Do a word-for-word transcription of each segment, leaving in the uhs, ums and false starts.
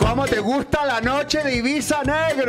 ¿Cómo te gusta la noche de Ibiza, negro?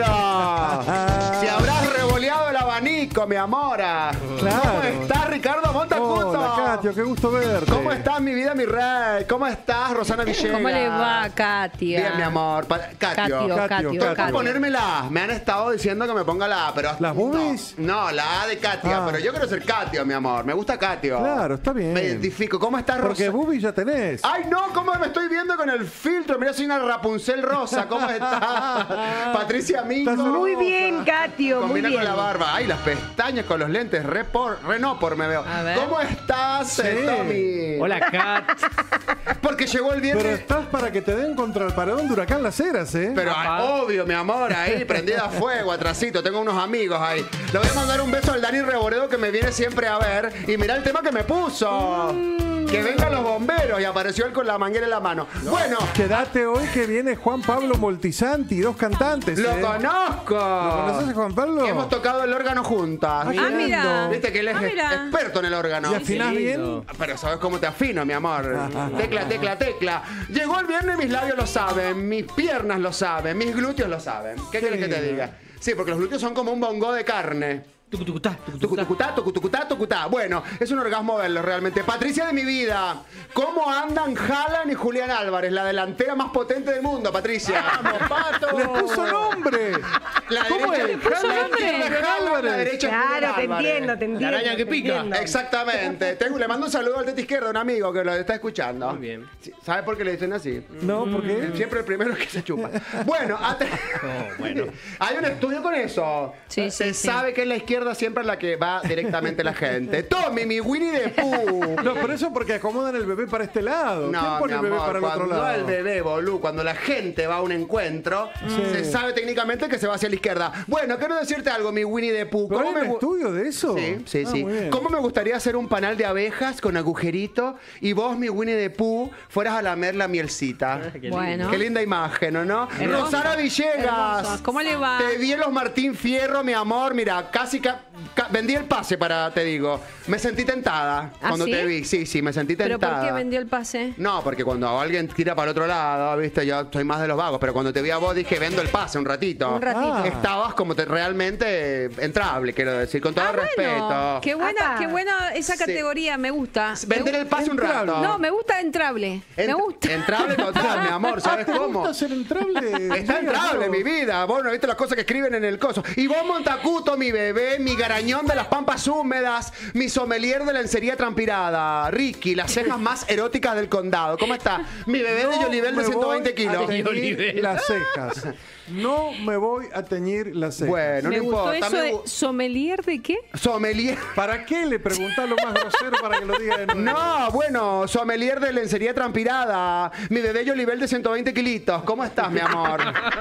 Si habrás revoleado el abanico, mi amora. Claro. ¿Cómo estás, Ricardo Montacuto? Hola, Katio, qué gusto verte. ¿Cómo estás, mi vida, mi rey? ¿Cómo estás, Rosana Villegas? ¿Cómo le va, Katia? Bien, mi amor. Pa Katio. Katio, Katio, Estoy por Katio. ponerme la A. Me han estado diciendo que me ponga la A, pero... ¿Las boobies? No, no, la A de Katia. Ah. Pero yo quiero ser Katio, mi amor. Me gusta Katio. Claro, está bien. Me identifico. ¿Cómo estás, Rosa? Porque boobies ya tenés. Ay, no, ¿cómo me estoy viendo con el filtro? Mira, soy una Rapunzel rosa. ¿Cómo estás? Patricia Mico. Estás Muy bien, Katio, muy Combina bien. con la barba. Ay, las pestañas con los lentes. Re, por, re no por me veo. A ver. ¿Cómo estás, Sí. eh, Tommy? Hola, Kat. Porque llegó el Pero viernes. estás para que te den contra el paredón de Huracán Las Heras, ¿eh? Pero ay, obvio, mi amor, ahí prendida a fuego, atrasito. Tengo unos amigos ahí. Le voy a mandar un beso al Dani Reboredo que me viene siempre a ver. Y mirá el tema que me puso. Que vengan los bomberos. Y apareció él con la manguera en la mano. Bueno, Quédate hoy que viene Juan Pablo Moltisanti, dos cantantes. lo ¿eh? conozco. ¿Lo conoces a Juan Pablo? Hemos tocado el órgano juntas. Ah, Ah, mira. Viste que él es Ah, mira. experto en el órgano. ¿Y afinás Qué bien? lindo. Pero sabes cómo te afino, mi amor. Tecla, tecla, tecla. Llegó el viernes, mis labios lo saben, mis piernas lo saben, mis glúteos lo saben. ¿Qué quieres que te lindo. diga? Sí, porque los glúteos son como un bongo de carne. Tucutucutá, tucutucutá. Tucutucutá, tucutucutá, tucutá. Bueno, es un orgasmo verlo realmente. Patricia de mi vida, ¿cómo andan Haaland y Julián Álvarez? La delantera más potente del mundo, Patricia. ¡Vamos, Pato! ¡Les puso nombre! La ¿Cómo derecha, es? la Haaland y izquierda Julián Haaland, la Álvarez. derecha Claro, Julián te Álvarez. entiendo, te entiendo. araña que te pica. entiendo. Exactamente. Tengo, le mando un saludo al tete izquierdo, un amigo que lo está escuchando. Muy bien. Sí, ¿Sabe por qué le dicen así? No, ¿por qué? Siempre el primero que se chupa. Bueno, ate- Oh, bueno. hay un estudio con eso. Sí, Se sí, sí. sabe que en la izquierda siempre es la que va directamente la gente. Tommy, mi Winnie the Pooh. No, pero eso porque acomodan el bebé para este lado. ¿Quién No, pone mi el bebé amor, para el otro cuando lado? el bebé, bolú, cuando la gente va a un encuentro, se sabe técnicamente que se va hacia la izquierda. Bueno, quiero decirte algo, mi Winnie the Pooh. ¿Pero hay me un gu- estudio de eso? Sí, sí, Ah, sí. muy bien. ¿Cómo me gustaría hacer un panal de abejas con agujerito y vos, mi Winnie the Pooh, fueras a lamer la mielcita? Qué lindo. Bueno. Qué linda imagen, ¿o no? Hermoso. Rosana Villegas. Hermoso. ¿Cómo le va? Te vi en los Martín Fierro, mi amor. Mira, casi ca- ca- vendí el pase para, te digo. Me sentí tentada ¿Ah, cuando sí? te vi. Sí, sí, me sentí ¿Pero tentada. por qué vendió el pase? No, porque cuando alguien tira para el otro lado, viste, yo soy más de los vagos, pero cuando te vi a vos dije, vendo el pase un ratito. Un ratito. Ah. Estabas como te, realmente entrable, quiero decir, con todo Ah, respeto. bueno. Qué buena, Apa. qué buena esa Sí. categoría, me gusta. Vender Me el pase un Entrable. rato. gu- No, me gusta entrable. Me Ent- gusta. Entrable total, mi amor, ¿sabes ¿Te cómo? gusta ser entrable? Está entrable, mi vida. Vos no viste las cosas que escriben en el coso. Y vos, Montacuto, mi bebé, mi garañón de las pampas húmedas, mi sommelier de lencería transpirada. Ricky, las cejas más eróticas del condado. ¿Cómo está? Mi bebé de Yolivel de me ciento veinte voy a kilos. teñir Oliver. las cejas. No me voy a teñir las cejas. Bueno, Me no gustó importa. eso me de gu- sommelier de qué? Sommelier. ¿Para qué le preguntás lo más grosero para que lo diga de nuevo? No, bueno, sommelier de lencería transpirada. Mi bebé Yolivel de ciento veinte kilitos. ¿Cómo estás, mi amor?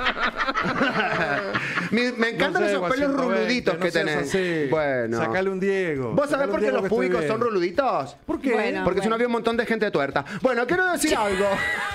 Mi- me encantan No esos llego a pelos ciento veinte, ruluditos no que seas tenés. así. Bueno. Sacale un Diego. ¿Vos sabés Sacale por un qué Diego los que estoy públicos bien. son ruluditos? ¿Por qué? Bueno. Porque si no había un montón de gente tuerta. Bueno, quiero decir algo.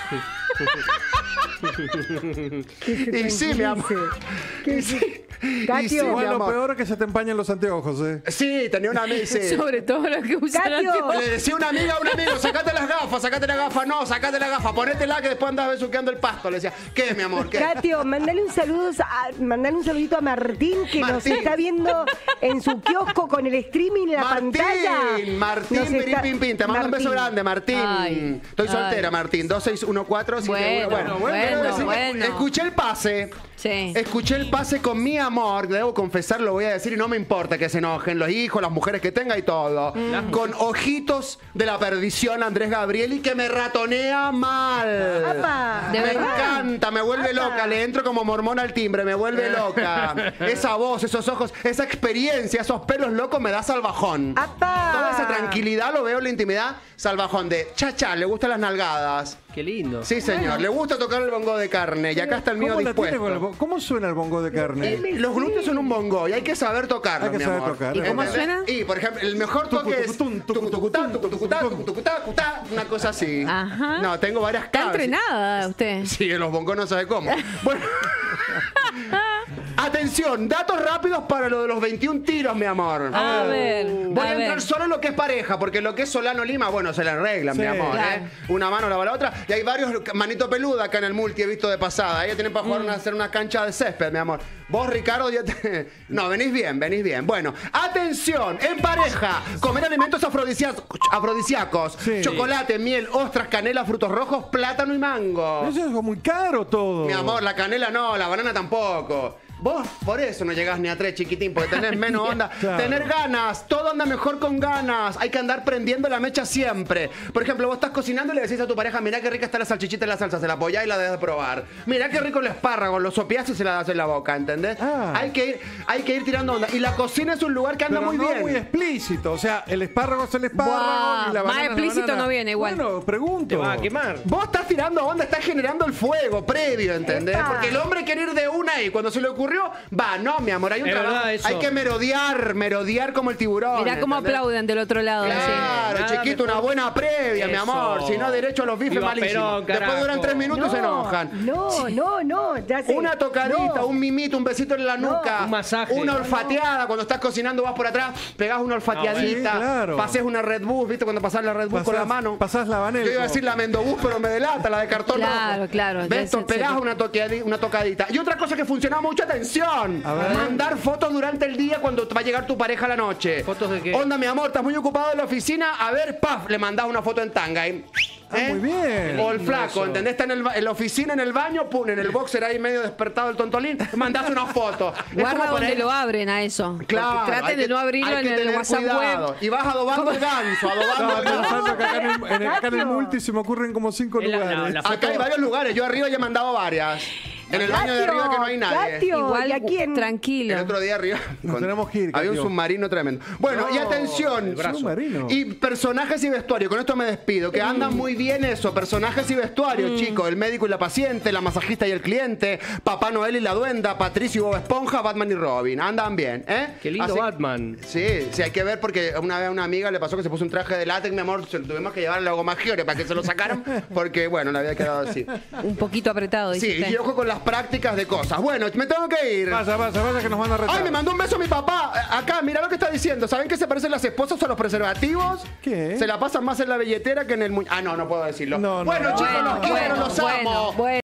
Y sí, mi amor. Y sí, y Katio. sí, mi Igual lo amor. peor es que se te empañan los anteojos, ¿eh? Sí, tenía una amiga. sí. Sobre todo los que usan Katio. anteojos. Le decía una amiga a un amigo, sacate las gafas, sacate las gafas. No, sacate las gafas, ponétela que después andas besuqueando el pasto. Le decía, ¿qué, mi amor? ¿Qué? Katio, mandale un saludo a, mandale un saludito a Martín que nos Martín. está viendo en su kiosco con el streaming en la Martín, pantalla. Martín, Nos pirín, está- pim, pim. Te mando un beso Martín. grande, Martín. Ay, Estoy soltera, ay. Martín. dos seis uno cuatro siete uno. Bueno, bueno, quiero decir que bueno. Escuché el pase. Sí. Escuché el pase con mi amor, debo confesar, lo voy a decir y no me importa que se enojen los hijos, las mujeres que tenga y todo. Con ojitos de la perdición Andrés Gabrieli que me ratonea mal. Apa. ¿De me verdad? encanta, me vuelve Apa. loca, le entro como mormona al timbre, me vuelve loca. Esa voz, esos ojos, esa experiencia, esos pelos locos me da salvajón. Apa. Toda esa tranquilidad lo veo en la intimidad, salvajón de chacha, le gustan las nalgadas. Qué lindo. Sí, señor, le gusta tocar el bongo de carne y acá está el mío ¿Cómo, la tiene dispuesto. con el bo- ¿Cómo suena el bongo de carne? Eh, Los glúteos son un bongo y hay que saber tocarlo, Hay que mi saber amor. tocar, ¿Y cómo ¿Entendés? suena? Y, por ejemplo, el mejor toque es Tucutucutún, tucutucutá, tucutucutá, tucutucutá, cutá, una cosa así. Ajá. No, tengo varias Está claves. entrenada usted. Sí, en los bongos no sabe cómo. Bueno. Atención, datos rápidos para lo de los veintiún tiros, mi amor. A ver. Voy a, a entrar ver. solo en lo que es pareja, porque lo que es Solano Lima, bueno, se la arreglan, Sí. mi amor. Claro. ¿eh? Una mano lava la otra. Y hay varios manito peluda acá en el multi, he visto de pasada. Ellos tienen para jugar una, hacer una cancha de césped, mi amor. Vos, Ricardo, ya te... No, venís bien, venís bien. Bueno, atención, en pareja, comer alimentos afrodisíacos, afrodisíacos Sí. chocolate, miel, ostras, canela, frutos rojos, plátano y mango. Eso es muy caro todo. Mi amor, la canela no, la banana tampoco. Vos por eso no llegás ni a tres, chiquitín, porque tenés menos onda. Claro. Tener ganas, todo anda mejor con ganas. Hay que andar prendiendo la mecha siempre. Por ejemplo, vos estás cocinando y le decís a tu pareja, mirá qué rica está la salchichita en la salsa, se la apoyás y la debes de probar. Mirá qué rico el espárrago, lo sopeás y se la das en la boca, ¿entendés? Ah. Hay, que ir, hay que ir tirando onda. Y la cocina es un lugar que anda Pero muy no bien. muy explícito. O sea, el espárrago es el espárrago. Buah, y la más banana es la explícito banana. no viene igual. Bueno, pregunto. Te va a quemar. Vos estás tirando onda, estás generando el fuego previo, ¿entendés? Epa. Porque el hombre quiere ir de una y cuando se le ocurrió, va, no, mi amor, hay un Es trabajo. verdad eso. Hay que merodear, merodear como el tiburón. Mirá cómo ¿entendés? aplauden del otro lado. Claro, Sí. Nada chiquito, una mejor. buena previa, mi Eso. amor. Si no, derecho a los bifes Viva malísimo. Perón, Después carajo. duran tres minutos y se enojan. No, no, no, ya sé. Una tocadita, No. un mimito, un besito en la nuca. Un masaje. Una olfateada. Cuando estás cocinando vas por atrás, pegás una olfateadita. Sí, claro. Pasés una Red Bull, ¿viste? Cuando pasás la Red Bull con la mano. Pasás la Vanelco. Yo iba a decir la Mendobús, pero me delata, la de cartón Claro, rojo. claro, ya ¿Ves? es en Pegás serio. una, toqueadi- una tocadita. Y otra cosa que funciona mucho, atención. A ver. Mandar fotos durante el día cuando va a llegar tu pareja a la noche. ¿Fotos de qué? Onda, mi amor, estás muy ocupado en la oficina. A ver, paf, le mandás una foto en tanga. Y, Ah, muy bien. O el flaco, eso. ¿entendés? Está en, el ba- en la oficina, en el baño, pum, en el boxer ahí medio despertado el tontolín. Mandás una foto. Es Guarda como donde poner- lo abren a eso. Claro, Porque traten hay de que- no abrirlo hay que en el tener WhatsApp cuidado. web. Y vas adobando el ganso, adobando Estaba el ganso. pensando que acá en, el, en el- acá en el Nacho. multi se me ocurren como cinco Es la- la- lugares. la- Acá hay varios lugares. Yo arriba ya he mandado varias. En el baño de arriba que no hay nadie. Katio, Igual, ¿y a quién? tranquilo. El otro día arriba Nos tenemos que ir, había un Katio. submarino tremendo. Bueno, y No, atención. el brazo. Submarino. Y personajes y vestuario. Con esto me despido. Que andan muy bien eso. Personajes y vestuario, chicos. El médico y la paciente, la masajista y el cliente, Papá Noel y la duenda, Patricio y Bob Esponja, Batman y Robin. Andan bien, ¿eh? Qué lindo Así- Batman. Sí, sí, hay que ver porque una vez a una amiga le pasó que se puso un traje de látex, mi amor, se lo tuvimos que llevar al Lago Maggiore para que se lo sacaran, porque bueno, le había quedado así. Un poquito apretado, dice Sí, usted. y ojo con las prácticas de cosas. Bueno, me tengo que ir. Vaya, vaya, vaya que nos van a retar. Ay, me mandó un beso mi papá. Eh, Acá, mira lo que está diciendo. ¿Saben qué se parecen las esposas a los preservativos? ¿Qué? Se la pasan más en la billetera que en el... mu- Ah, no, no puedo decirlo. No, no, bueno, no. chicos, Bueno, los quiero, bueno, los amo. bueno, bueno.